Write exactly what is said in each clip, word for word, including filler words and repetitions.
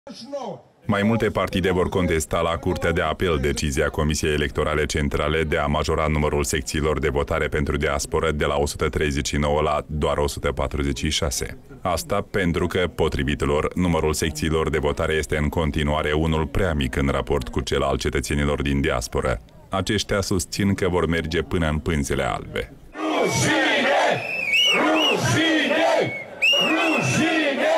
Mai multe partide vor contesta la Curtea de Apel decizia Comisiei Electorale Centrale de a majora numărul secțiilor de votare pentru diasporă de la o sută treizeci și nouă la doar o sută patruzeci și șase. Asta pentru că, potrivit lor, numărul secțiilor de votare este în continuare unul prea mic în raport cu cel al cetățenilor din diasporă. Aceștia susțin că vor merge până în pânzele albe. Rușine! Rușine! Rușine!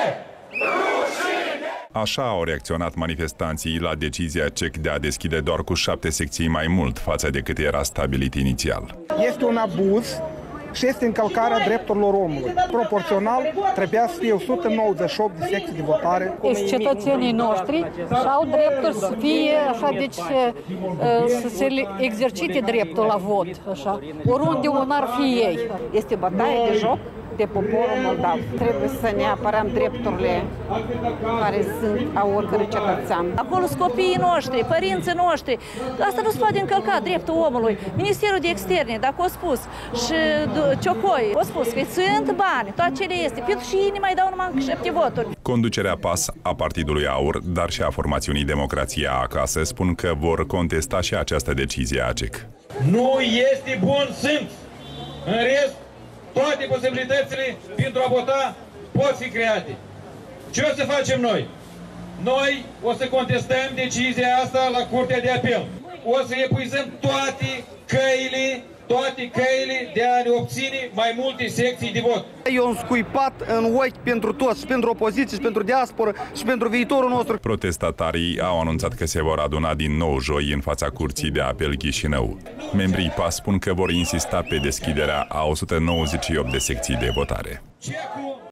Așa au reacționat manifestanții la decizia C E C de a deschide doar cu șapte secții mai mult față de cât era stabilit inițial. Este un abuz și este încălcarea drepturilor omului. Proporțional, trebuia să fie o sută nouăzeci și opt de secții de votare. Deci cetățenii noștri au dreptul să fie, așa, deci să, să se exercite dreptul la vot, așa, oriunde un ar fi ei. Este bătaie de joc de poporul moldav. Trebuie să ne apărăm drepturile care sunt a oricărui cetățean. Acolo sunt copiii noștri, părinții noștri. Asta nu se poate încălca dreptul omului. Ministerul de Externe, dacă a spus, și Ciocoi, a spus că sunt bani, tot ce le este. Pentru și ei ne mai dau numai șapte voturi. Conducerea PAS a Partidului Aur, dar și a formațiunii Democrația Acasă, spun că vor contesta și această decizie a C E C. Nu este bun simț. În rest, toate posibilitățile pentru a vota pot fi create. Ce o să facem noi? Noi o să contestăm decizia asta la Curtea de Apel. O să epuizăm toate căile, toate căile de a ne obține mai multe secții de vot. E un scuipat în ochi pentru toți, și pentru opoziție, și pentru diasporă, și pentru viitorul nostru. Protestatarii au anunțat că se vor aduna din nou joi în fața Curții de Apel Chișinău. Membrii PAS spun că vor insista pe deschiderea a o sută nouăzeci și opt de secții de votare.